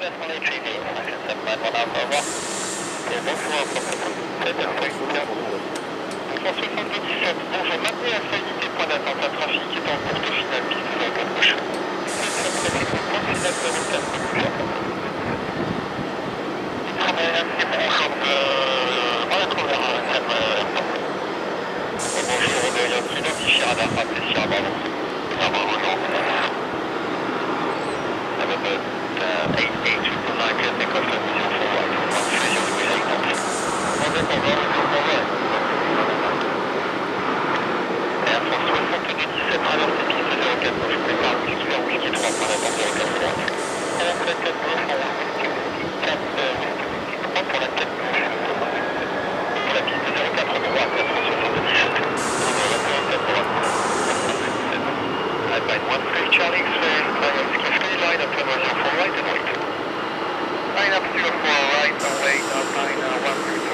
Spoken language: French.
Bonjour, maintenez la stabilité, point d'attente, un trafic est en courte finale, piste de la gauche. Point final de la bonjour, on identifie radar, apprécié à Bravo. Bravo, non. 8829, take off position for right, 1308. Indépendant, pour right. Air France 6217, traverse les pistes 04 gauche, prépare whisky vers whisky 3, point d'attente 04 droite. 44 gauche, pour whisky 4, whisky 3 pour la 4 gauche. Pour la piste 04 droite, Air France 6217. Line 13 Charlie X-ray, whiskey 3, line up to for right and wait. Line up to your 4 right and wait, line 13.